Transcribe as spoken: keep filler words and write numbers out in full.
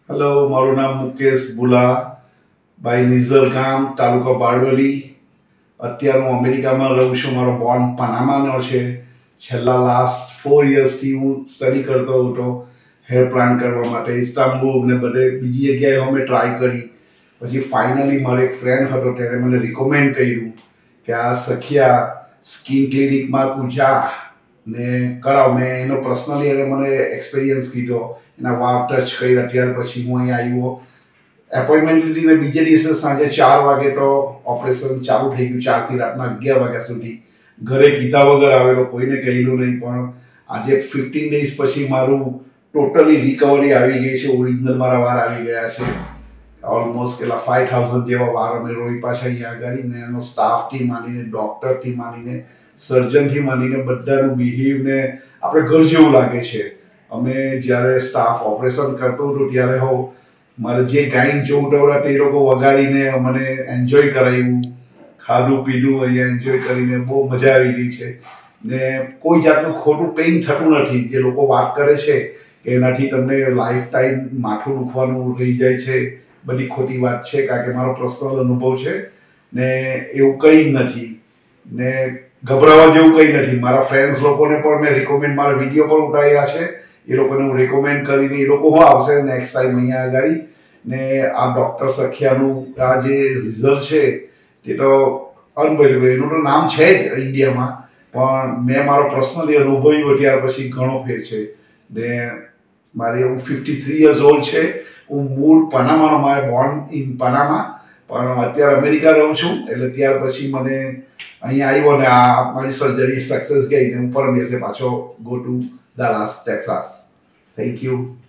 Hello, મારું નામ Mukesh બુલા by Nizar ગામ, તાલુકો બારડોલી. અત્યારે હું અમેરિકામાં રહું છું. મારો બોર્ન પનામાનો છે. છેલ્લા લાસ્ટ ફોર યર્સથી હું સ્ટડી કરતો હતો હેર પ્લાન્ટ કરવા માટે. ઇસ્તાંબુલ ને બધે બીજી જગ્યાએ અમે ટ્રાય કરી. પછી ફાઇનલી મારો એક ફ્રેન્ડ હતો, તેને મને રિકમેન્ડ કર્યું કે આ સખિયા સ્કિન ક્લિનિકમાં તું જા ને કરાવ. મેં એનો પર્સનલી એને મને એક્સપિરિયન્સ કીધો, એના વાળ ટચ કર્યા. ત્યાર પછી હું અહીંયા આવ્યો, એપોઇન્ટમેન્ટ લીધી ને બીજે દિવસે સાંજે ચાર વાગે તો ઓપરેશન ચાલુ થઈ ગયું. ચારથી રાતના અગિયાર વાગ્યા સુધી ઘરે કીધા વગર આવેલો, કોઈને કહેલું નહીં. પણ આજે ફિફ્ટીન ડેઝ પછી મારું ટોટલી રિકવરી આવી ગઈ છે. ઓરિજિનલ મારા વાળ આવી ગયા છે. ઓલમોસ્ટ કેટલા ફાઈવ થાઉઝન્ડ જેવા વાળ અમે રોઈ પાછા અહીંયા આગળ. ને એનો સ્ટાફથી માંડીને, ડૉક્ટરથી માંડીને, સર્જનથી માંડીને બધાનું બિહેવ ને આપણે ઘર જેવું લાગે છે. અમે જ્યારે સ્ટાફ ઓપરેશન કરતો હતો ત્યારે હો મારે જે ગાઈને જોવું ટવડા તે લોકો વગાડીને મને એન્જોય કરાવ્યું. ખાધું પીધું અહીંયા એન્જોય કરીને બહુ મજા આવી ગઈ છે. ને કોઈ જાતનું ખોટું પેઇન થતું નથી. જે લોકો વાત કરે છે કે એનાથી તમને લાઈફ ટાઈમ માથું દુખવાનું રહી જાય છે, બધી ખોટી વાત છે. કારણ કે મારો પર્સનલ અનુભવ છે ને એવું કંઈ જ નથી ને ગભરાવા જેવું કંઈ નથી. મારા ફ્રેન્ડ્સ લોકોને પણ મેં રિકમેન્ડ, મારા વિડીયો પણ ઉતાર્યા છે. એ લોકોને હું રેકમેન્ડ કરીને એ લોકો હું આવશે નેક્સ્ટ ટાઈમ અહીંયા આગળ. ને આ ડૉક્ટર સખિયાનું આ જે રિઝલ્ટ છે તે તો અનબિલિવેબલ. એનું તો નામ છે જ ઇન્ડિયામાં, પણ મેં મારો પર્સનલી અનુભવ્યો ત્યાર પછી ઘણો ફેર છે. ને મારી હું ફિફ્ટી થ્રી યર્સ ઓલ્ડ છે. હું મૂળ પનામાનો, મારે બોર્ન ઇન પનામા, પણ અત્યારે અમેરિકા રહું છું. એટલે ત્યાર પછી મને અહીંયા આવ્યો ને આ મારી સર્જરી સક્સેસ ગઈ ને હું પરમ દિવસે પાછો go to Dallas, Texas. Thank you.